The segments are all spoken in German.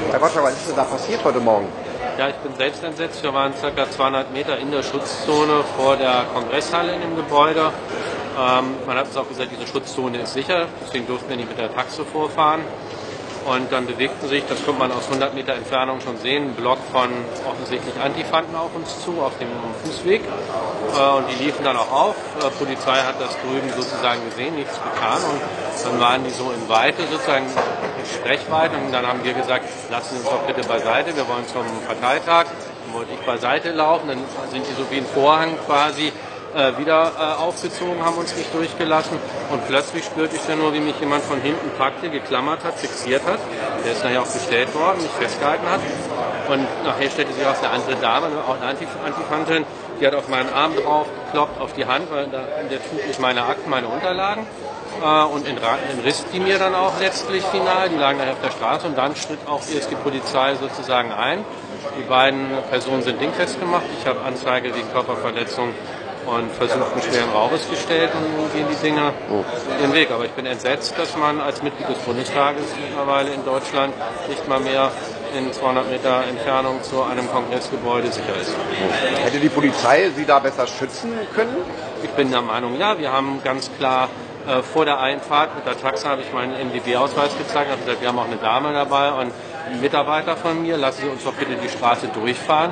Herr Gottschalk, was ist denn da passiert heute Morgen? Ja, ich bin selbst entsetzt. Wir waren ca. 200 Meter in der Schutzzone vor der Kongresshalle in dem Gebäude. Man hat uns auch gesagt, diese Schutzzone ist sicher, deswegen durften wir nicht mit der Taxe vorfahren. Und dann bewegten sich, das konnte man aus 100 Meter Entfernung schon sehen, ein Block von offensichtlich Antifanten auf uns zu, auf dem Fußweg. Und die liefen dann auch auf. Die Polizei hat das drüben sozusagen gesehen, nichts getan. Und dann waren die so in Weite, sozusagen in Sprechweite. Und dann haben wir gesagt, lassen Sie uns doch bitte beiseite, wir wollen zum Parteitag. Dann wollte ich beiseite laufen, dann sind die so wie ein Vorhang quasi wieder aufgezogen, haben uns nicht durchgelassen und plötzlich spürte ich dann nur, wie mich jemand von hinten packte, geklammert hat, fixiert hat. Der ist nachher auch gestellt worden, mich festgehalten hat und nachher stellte sich auch eine andere Dame, auch eine Antifantin, die hat auf meinen Arm drauf gekloppt, auf die Hand, weil in der trug ich meine Akten, meine Unterlagen und entriss die mir dann auch letztlich final, die lagen nachher auf der Straße und dann schritt auch erst die Polizei sozusagen ein. Die beiden Personen sind dingfest gemacht, ich habe Anzeige wegen Körperverletzung und versuchten schweren Raubes gestellt und nun gehen die Dinge ihren Weg. Aber ich bin entsetzt, dass man als Mitglied des Bundestages mittlerweile in Deutschland nicht mal mehr in 200 Meter Entfernung zu einem Kongressgebäude sicher ist. Hätte die Polizei Sie da besser schützen können? Ich bin der Meinung, ja, wir haben ganz klar vor der Einfahrt mit der Taxe habe ich meinen MdB-Ausweis gezeigt, habe gesagt, wir haben auch eine Dame dabei und einen Mitarbeiter von mir, lassen Sie uns doch bitte die Straße durchfahren.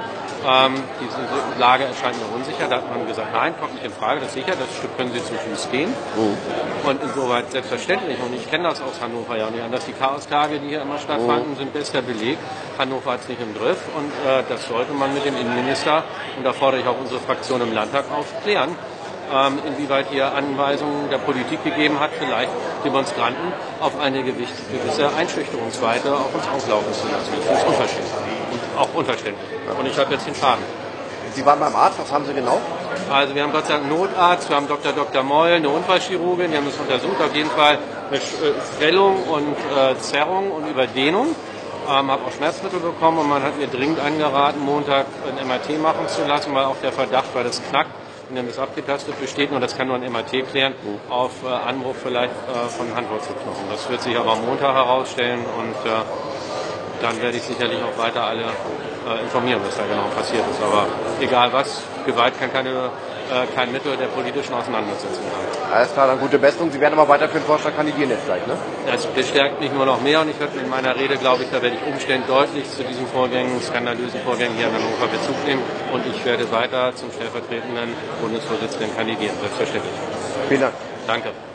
Diese Lage erscheint mir unsicher. Da hat man gesagt, nein, kommt nicht in Frage, das ist sicher, das Stück können Sie zu Fuß gehen. Und insoweit selbstverständlich, und ich kenne das aus Hannover ja nicht anders, die Chaostage, die hier immer stattfanden, sind bester Beleg. Hannover hat es nicht im Griff und das sollte man mit dem Innenminister, und da fordere ich auch unsere Fraktion im Landtag aufklären, inwieweit hier Anweisungen der Politik gegeben hat, vielleicht Demonstranten auf eine gewisse Einschüchterungsweite auf uns auflaufen zu lassen. Ich finde es unverschämt und auch unverständlich. Und ich habe jetzt den Schaden. Sie waren beim Arzt, was haben Sie genau? Also wir haben Gott sei Dank einen Notarzt, wir haben Dr. Meul, eine Unfallchirurgin, die haben das untersucht, auf jeden Fall eine Schwellung und Zerrung und Überdehnung. Habe auch Schmerzmittel bekommen und man hat mir dringend angeraten, Montag ein MRT machen zu lassen, weil auch der Verdacht, weil das knackt, und dann ist abgetastet besteht, und das kann nur ein MRT klären, auf Anbruch vielleicht von Handwurzelknochen. Das wird sich aber am Montag herausstellen und dann werde ich sicherlich auch weiter alle informieren, was da genau passiert ist. Aber egal was, Gewalt kann kein Mittel der politischen Auseinandersetzung sein. Alles klar, dann gute Besserung. Sie werden aber weiter für den Vorschlag kandidieren jetzt gleich, ne? Das bestärkt mich nur noch mehr und ich werde in meiner Rede, glaube ich, da werde ich umständlich deutlich zu diesen Vorgängen, skandalösen Vorgängen hier in Hannover Bezug nehmen und ich werde weiter zum stellvertretenden Bundesvorsitzenden kandidieren, selbstverständlich. Vielen Dank. Danke.